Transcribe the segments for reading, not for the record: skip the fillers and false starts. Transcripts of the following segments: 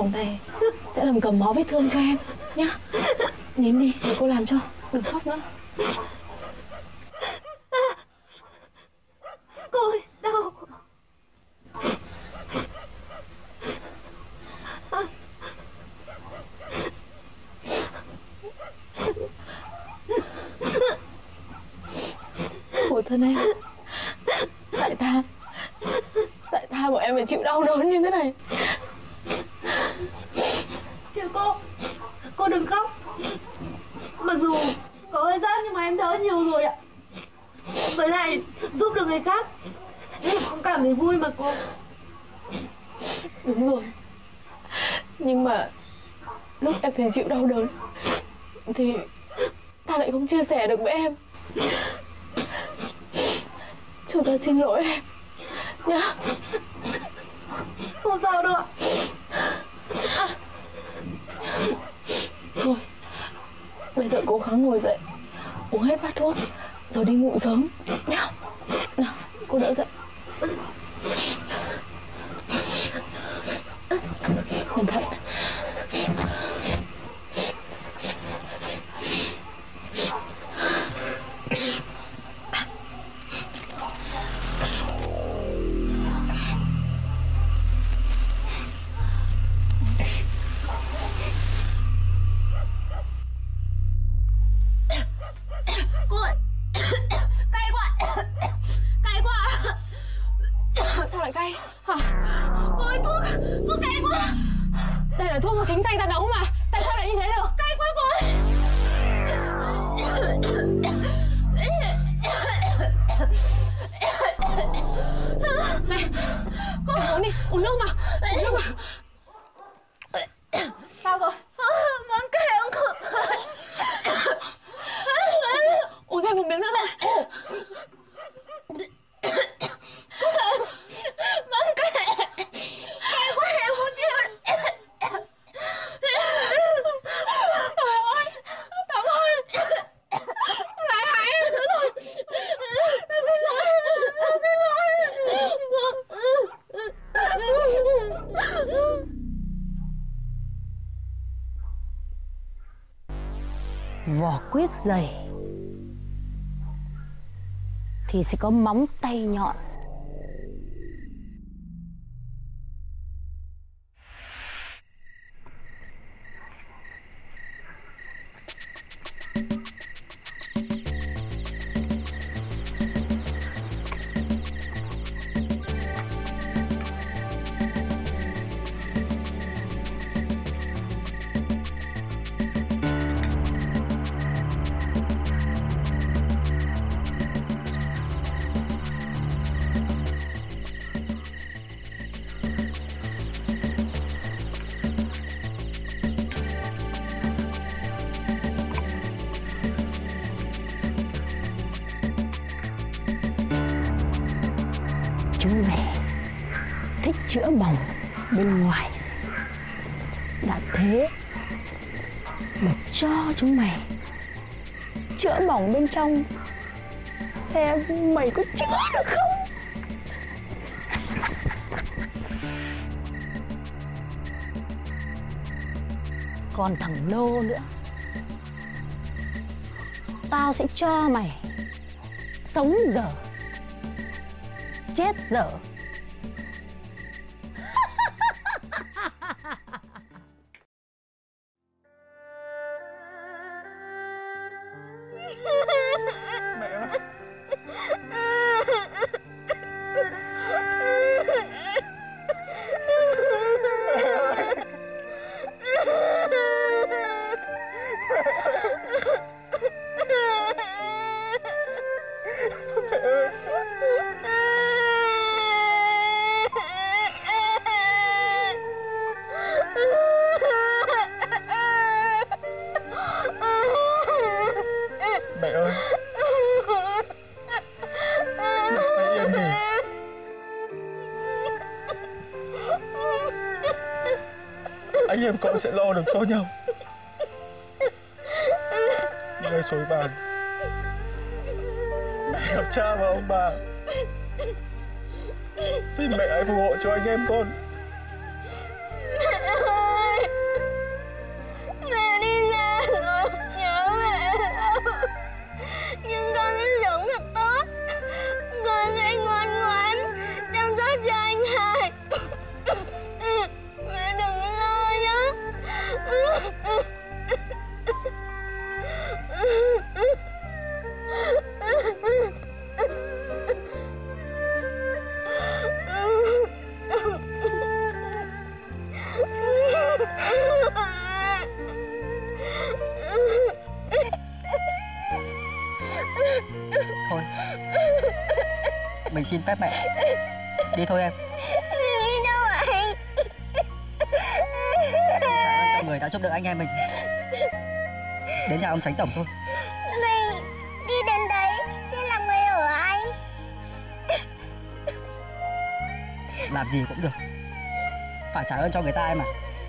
vòng này sẽ làm cầm máu vết thương cho em nhá. Nín đi, để cô làm cho. Đừng khóc nữa. Cô ơi, đau. Khổ thân em. Tại tha bọn em phải chịu đau đớn như thế này. Kìa cô đừng khóc. Mặc dù có hơi rát nhưng mà em đỡ nhiều rồi ạ. Với lại giúp được người khác em cũng cảm thấy vui mà cô. Đúng rồi. Nhưng mà lúc em phải chịu đau đớn thì ta lại không chia sẻ được với em. Chúng ta xin lỗi em nhá. Không sao đâu ạ. Thôi, bây giờ cố gắng ngồi dậy, uống hết bát thuốc rồi đi ngủ sớm nhá. Nào, cô đỡ dậy. Cẩn thận. Cô ơi, cay quá. Cay quá. Sao lại cay hả? Cô ơi, thuốc cay quá. Đây là thuốc do chính tay ta nấu mà, tại sao lại như thế được? Cay quá cô ơi. Này, cô uống đi, uống nước mà. Uống nước mà. Sao rồi? Vẫn cay không cô? Uống thêm một miếng nữa thôi. Vẫn cay. Cay quá em không chịu. Trời ơi, Thắm ơi, lại hại em nữa rồi. Em xin lỗi, em xin lỗi. Vỏ quyết dày thì sẽ có móng tay nhọn. Chúng mày thích chữa bỏng bên ngoài, đã thế mà cho chúng mày chữa bỏng bên trong, xem mày có chữa được không. Còn thằng Lô nữa, tao sẽ cho mày sống dở chết dở. Mẹ ơi. Mẹ ơi, mẹ hãy yên đi. Anh em cậu sẽ lo được cho nhau. Ngay suối vàng, mẹ gặp cha và ông bà, xin mẹ hãy phù hộ cho anh em con. Mẹ ơi. Mình xin phép mẹ. Đi thôi em. Đi đâu anh? Trả ơn cho người đã giúp đỡ anh em mình. Đến nhà ông Chánh Tổng thôi. Mình đi đến đấy xin làm người ở anh. Làm gì cũng được, phải trả ơn cho người ta em à.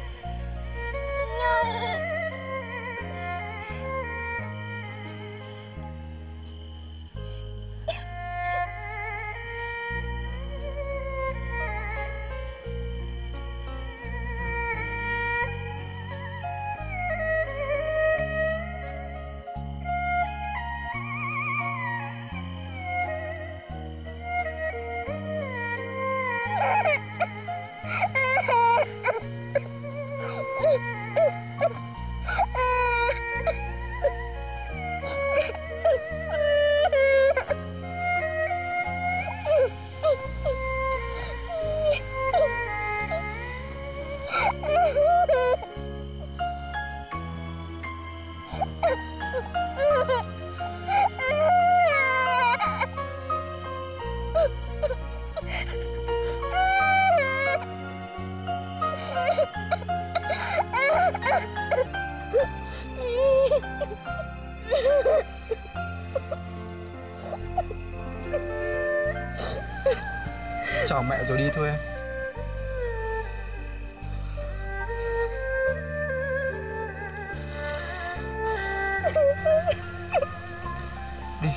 Chào mẹ rồi đi thôi em. Đi.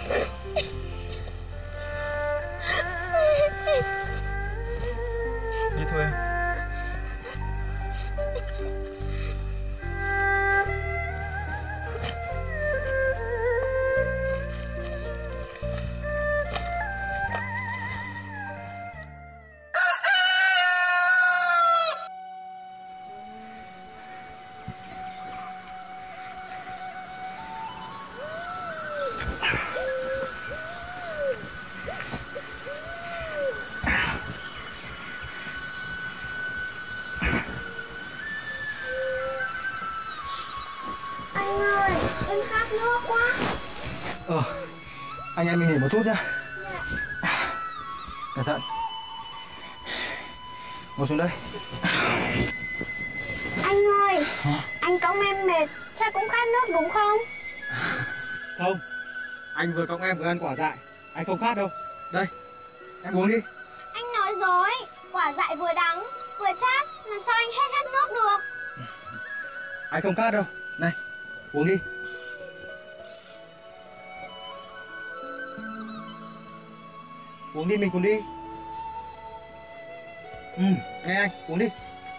Đi thôi em. Em khát nước quá. Anh em mình nghỉ một chút nhá. Cẩn thận. Ngồi xuống đây. Anh ơi, anh cõng em mệt, chắc cũng khát nước đúng không? Không, anh vừa cõng em vừa ăn quả dại, anh không khát đâu. Đây, em uống đi. Anh nói dối, quả dại vừa đắng vừa chát, làm sao anh hết khát nước được? Anh không khát đâu. Này, uống đi. Uống đi, mình cùng đi. Nghe anh, uống đi.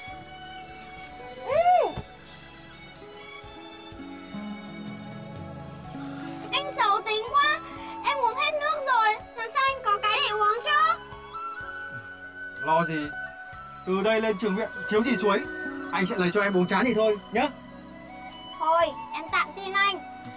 Anh xấu tính quá, em uống hết nước rồi, làm sao anh có cái để uống chứ? Lo gì, từ đây lên trường viện thiếu gì suối, anh sẽ lấy cho em uống chán thì thôi nhá. Thôi, em tạm tin anh.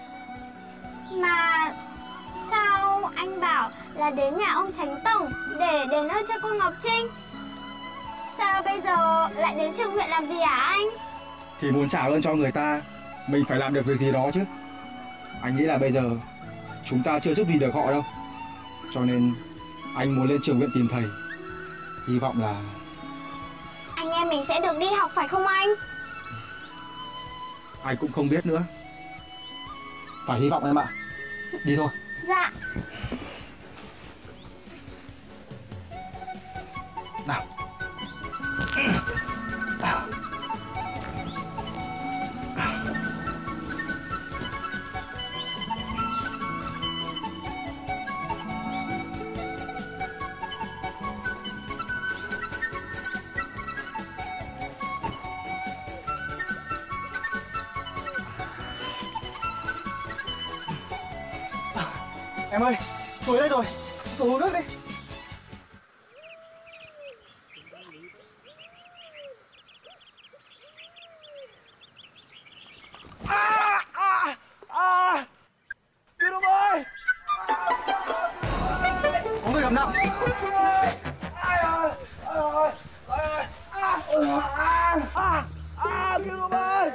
Mà sao anh bảo là đến nhà ông Chánh Tổng để đền ơn cho cô Ngọc Trinh? Sao bây giờ lại đến trường huyện làm gì hả anh? Thì muốn trả ơn cho người ta, mình phải làm được việc gì đó chứ. Anh nghĩ là bây giờ chúng ta chưa giúp gì được họ đâu, cho nên anh muốn lên trường viện tìm thầy. Hy vọng là anh em mình sẽ được đi học phải không anh? anh cũng không biết nữa. Phải hy vọng em ạ. Đi thôi. Dạ. Nào. Em ơi, suối đây rồi, xuống uống nước đi. Kiều Đông ơi! Có người gặp nạn. Kiều Đông ơi!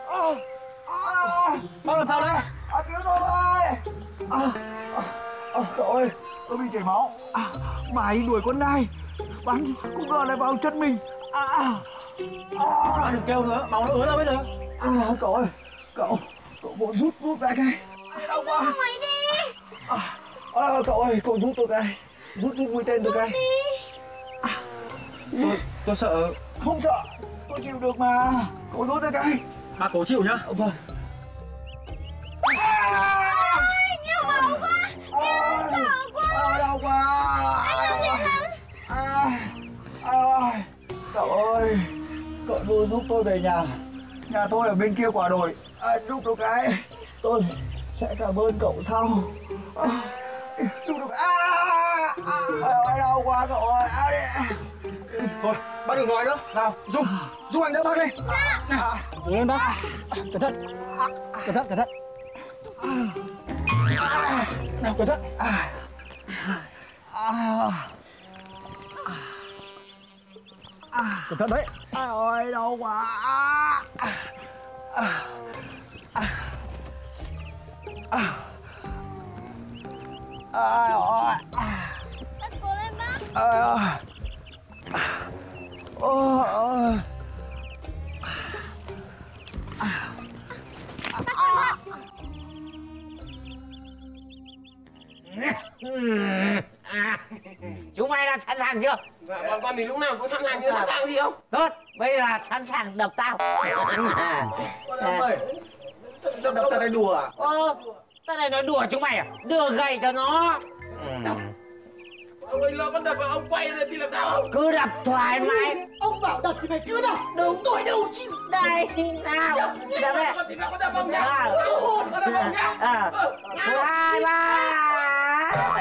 Bác làm sao đấy? Cứu tôi ơi! Cậu ơi, tôi bị chảy máu. Mày đuổi con nai, bắn không ngờ lại vào chân mình. Đừng kêu nữa, máu nó ứa ra bây giờ. Cậu ơi, cậu bộ rút ra cái. Đau quá. Mày đi. Cậu ơi, cậu rút tôi cái. Rút mũi tên tôi cái. Tôi sợ. Không sợ, tôi chịu được mà. Cậu rút ra cái. Bác cố chịu nhá. Vâng. Nhiều máu quá. Nhiều sợ quá. Đau quá. Anh làm gì lắm? Cậu ơi, cậu đưa giúp tôi về nhà. Nhà tôi ở bên kia quả đồi. Giúp tôi cái. Tôi sẽ cảm ơn cậu sau. Giúp được. Đau quá cậu ơi. Thôi, bác đừng nói nữa. Nào, giúp anh đỡ bác đi. Đứng lên bác. Cẩn thận. Cẩn thận, cẩn thận. Nào, cẩn thận. Cẩn thận đấy. Ôi, đau quá. Bác cố lên bác. Chúng mày đã sẵn sàng chưa? Dạ, bọn con thì lúc nào cũng sẵn sàng, chứ sẵn sàng gì không? Tốt, bây giờ sẵn sàng đập tao. Ông ơi, đập ta đây đùa à? Tao này nói đùa chúng mày à? Đưa gậy cho nó. Ông ấy lo con đập mà ông quay này thì làm sao không? Cứ đập thoải mái. Ông bảo đập thì mày cứ đập. Đúng, tôi đâu chịu. Đây, nào. Đập đây. Con thì nào có đập ông nhá. Con đập ông nhá. 2, 3.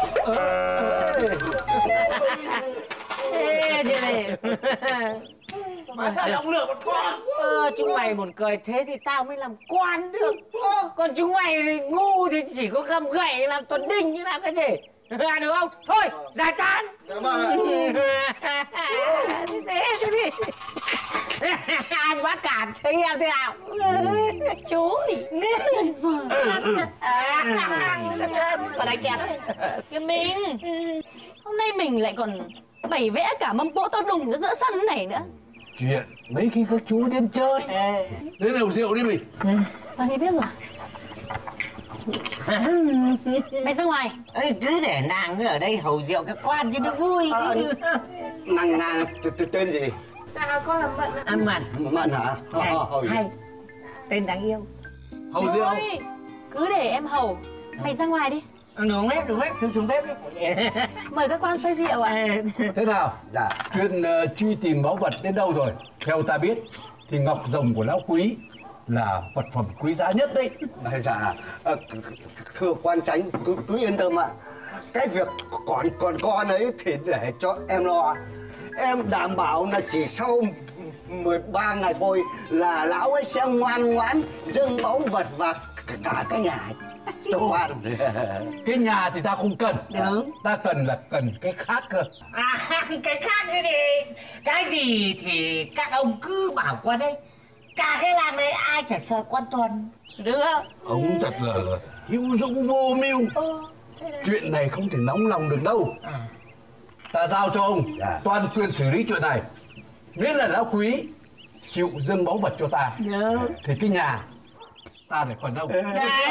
Ê, chị này. Mà sao ông lừa một con? Chúng mày buồn cười thế thì tao mới làm quan được. Còn chúng mày thì ngu thì chỉ có cầm gậy làm tuần đinh như làm cái gì. Được không? Thôi, giải tán. Thế đi. Anh bác cảm thấy em thế nào? Chú thì còn đánh chén. Kìa mình, hôm nay mình lại còn bày vẽ cả mâm cỗ to đùng giữa sân thế này nữa. Chuyện mấy khi các chú đến chơi. Đến đầu rượu đi mình. Bà ấy biết rồi. Mày ra ngoài. Ê, cứ để nàng ở đây hầu rượu cái quan cho nó vui. Nàng tên gì? Dạ con là Mận ạ. Ăn mặn. Mận hả? Hay. Tên đáng yêu. Hầu rượu. Thôi, cứ để em hầu. Mày ra ngoài đi. Đúng hết, xuống bếp đi. Mời các quan xơi rượu ạ. Thế nào? Dạ. Chuyện truy tìm báu vật đến đâu rồi? Theo ta biết thì ngọc rồng của lão quý là vật phẩm quý giá nhất đấy. Dạ, thưa quan chánh cứ yên tâm ạ. Cái việc còn con ấy thì để cho em lo. Em đảm bảo là chỉ sau 13 ngày thôi là lão ấy sẽ ngoan ngoãn dâng báu vật và cả cái nhà cho quan. Cái nhà thì ta không cần. Đúng. Ta cần cái khác cơ. Cái khác cái gì? Cái gì thì các ông cứ bảo qua đây. Cả cái làng này ai chả sợ quan Tuần. Được không? Ông thật là hữu dũng vô mưu. Chuyện này không thể nóng lòng được đâu. Ta giao cho ông toàn quyền xử lý chuyện này. Miễn là lão quý chịu dâng báu vật cho ta thì cái nhà ta để phần ông.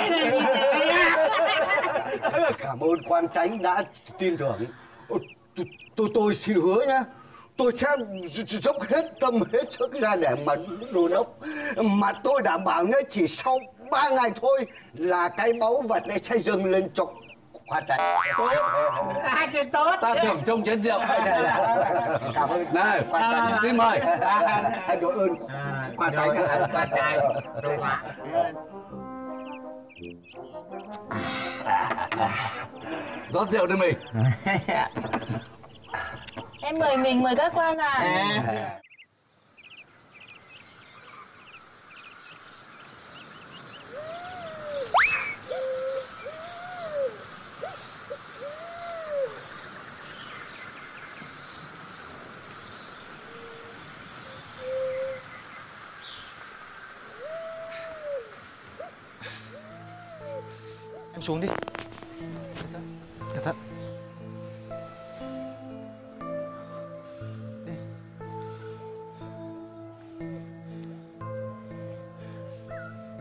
Cảm ơn quan chánh đã tin tưởng. Tôi xin hứa nhá. Tôi sẽ dốc hết tâm hết sức ra để mà đôn đốc. Mà tôi đảm bảo nhá, chỉ sau 3 ngày thôi là cái báu vật này sẽ dâng lên cho quan chánh. Tốt. Ta thưởng trông chén rượu. Cảm ơn. Này, quan chánh. xin mời. Hãy đội ơn quan chánh. Quan trai. Đúng ạ. Rót rượu cho mình. Em mời mình, mời các quan ạ. Em xuống đi. Cẩn thận.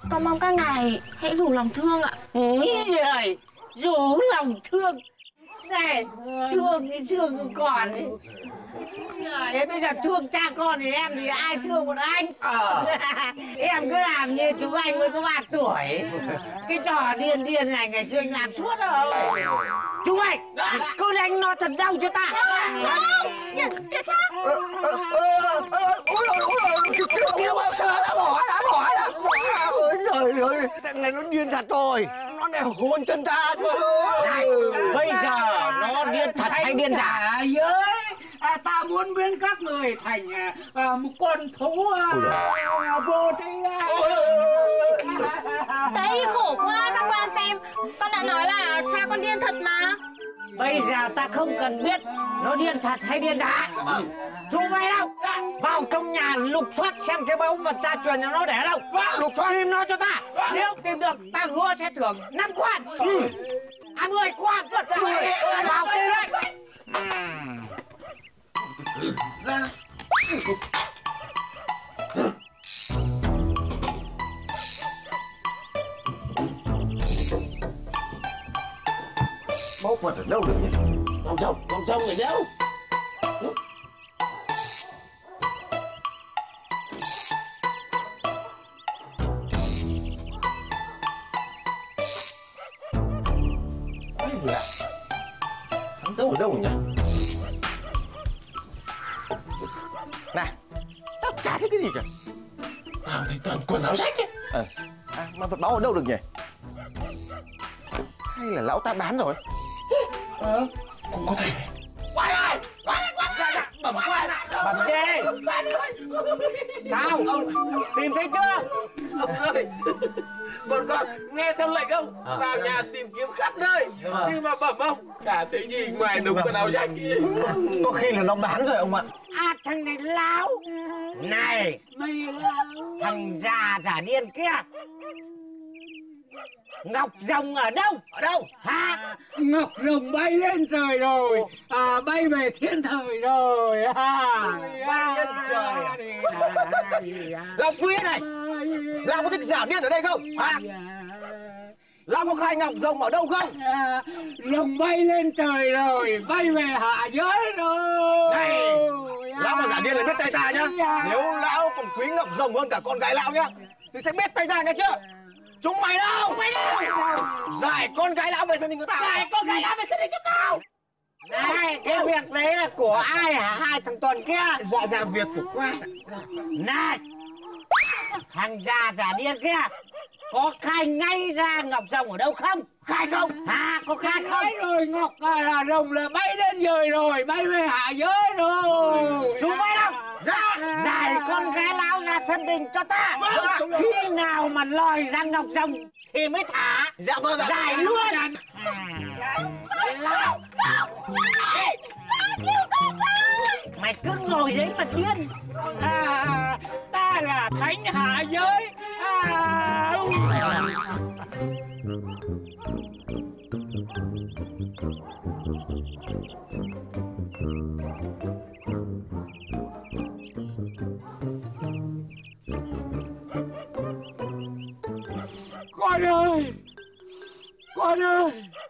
Con mong các ngài hãy rủ lòng thương ạ. Rồi, rủ lòng thương. Này, thương cái xương không còn ấy. Đấy, bây giờ thương cha con thì em thì ai thương một anh. Em cứ làm như chú anh mới có 3 tuổi. Cái trò điên điên này ngày xưa anh làm suốt rồi. Chú anh, cứ đánh nó thật đau cho ta. Không, kìa cha. Ôi rồi, kêu em thở đã bỏ. Ôi trời ơi, thằng này nó điên thật rồi. Nó để hôn chân ta. Này, bây giờ nó điên thật hay điên giả? Ta muốn biến các người thành một con thú vô tri. Đấy, khổ quá các quan xem. Con đã nói là cha con điên thật mà. Bây giờ ta không cần biết nó điên thật hay điên giả. Chú mày đâu? Vào trong nhà lục soát xem cái báu vật gia truyền nhà nó để đâu. Lục soát tìm nó cho ta. Nếu tìm được ta hứa sẽ thưởng 5 quan. 10 quan. Vào tìm đấy. Ra. Báu vật ở đâu được nhỉ? Con sông ở đâu? Cái gì ạ? Hắn giấu ở đâu nhỉ? Này, tao chả thấy cái gì cả. Tao thấy toàn quần áo rách ấy. Mà vật báo ở đâu được nhỉ? Hay là lão ta bán rồi? Cũng có thể. Quay ơi! Bẩm quan! Bẩm chê! Sao? Tìm thấy chưa? Ông ơi! Con nghe theo lệnh ông vào nhà tìm kiếm khắp nơi. Nhưng mà bẩm ông, chả thấy gì ngoài đống quần áo rách. Có khi là nó bán rồi ông ạ. À, thằng này láo. Này, thằng già giả điên kia. Ngọc Rồng ở đâu? Ở đâu? Hả? Ngọc Rồng bay lên trời rồi, bay về thiên thời rồi. Bay lên trời à? Lão Quý này, Lão có thích giả điên ở đây không? Hả? Lão có khai Ngọc Rồng ở đâu không? Rồng bay lên trời rồi, bay về hạ giới rồi. Này, Lão mà giả điên là biết tay ta nhá. Nếu Lão còn quý Ngọc Rồng hơn cả con gái Lão nhá, thì sẽ biết tay ta nghe chưa? Chúng mày đâu? Giải con gái Lão về gia đình của tao. Giải con gái Lão về gia đình của tao. Này, cái việc đấy là của ai hả? Hai thằng Tuần kia. Dạ việc của quan. Này, thằng già giả điên kia có khai ngay ra Ngọc Rồng ở đâu không? Khai không? Hả? Có khai không? Nói rồi, Ngọc là Rồng là bay lên trời rồi, bay về hạ giới rồi. Chú bay đâu? Giải con gái Lão ra sân đình cho ta. Khi nào mà lòi ra Ngọc Rồng thì mới thả. Dạ vâng. Giải luôn. Lão. Mày cứ ngồi đấy mà điên. Ta là thánh hạ giới. Con ơi,